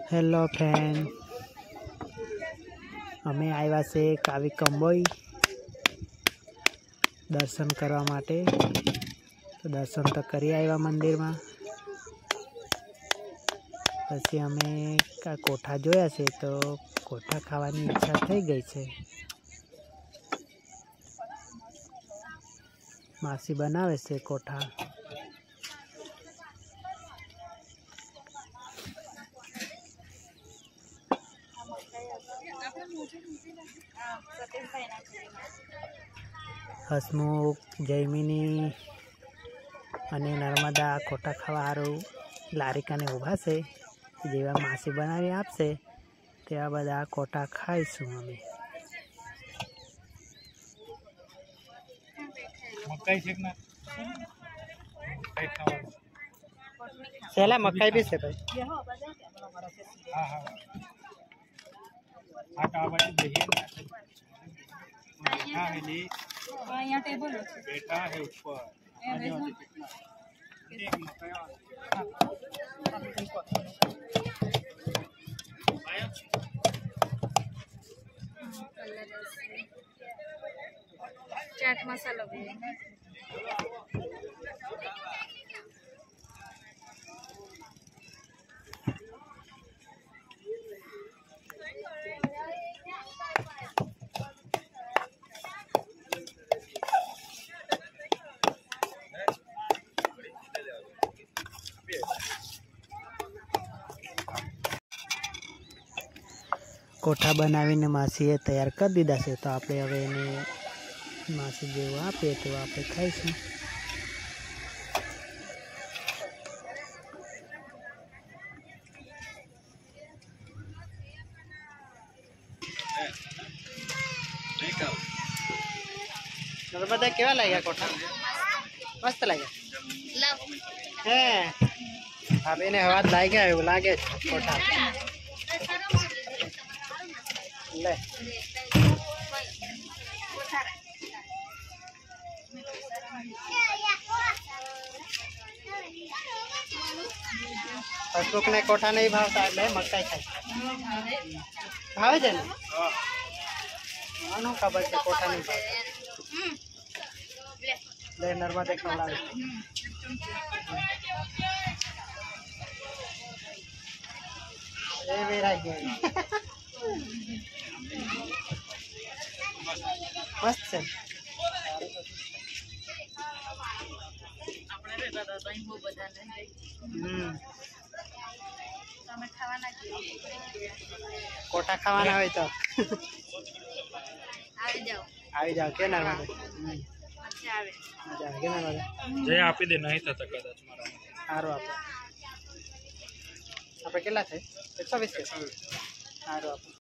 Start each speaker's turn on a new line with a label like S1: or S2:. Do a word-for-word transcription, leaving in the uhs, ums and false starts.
S1: Hello friend, अमे आव्या छे कावी कंबोई दर्शन करवा माटे। तो दर्शन तो करी आव्या मंदिर में। पछी अमे का कोठा जोया छे तो कोठा खावानी इच्छा थई गई छे। मासी बनावे छे कोठा। हसमुख जयमिनी अने नर्मदा कोठा खावा हारू लारी कने ऊभा छे। जेवा मासी बनावी आपशे तेवा बधा कोठा खाईशुं अमे।
S2: मकाई छे ना मकाई खावा
S1: सेला मकाई भी छे भाई।
S2: हां हां आ का बाजू देखिए बेटा है नी। हां यहां टेबल है, बेटा है ऊपर एक मकाई
S3: चाट मसाला भी
S1: कोठा बनावीने मासीए तैयार कर दीधा छे। तो आपणे हवे एने मासी जेवुं आपे तेवुं आपणे खाईशुं। नर्मदा केवा लाग्या कोठा? मस्त लाग्या। हे आप एने हवा लाग्या एवुं लागे कोठा। ले हसमुख ने कोठा नहीं भावता એટલે મકાઈ ખાય ભાવે છે ને। આનું ખબર છે કોઠા નહીં ભાવે। ले नर्मदा खवડાવે એ વેરાઈ ગયો। मस्त છે।
S3: આપણે રે દાદા તો બહુ બધા ને
S1: હમ
S3: તમે ખાવાના કે
S1: કોઠા ખાવાના હોય તો
S3: આવી જાઓ
S1: આવી જાવ કે નર્મદા।
S3: મજા આવે
S1: મજા આવે કે નર્મદા।
S2: जय आपी दे नहीं था कदाच मारा
S1: સારું આપણે આપણે કેટલા છે? એકસો વીસ છે। સારું આપણે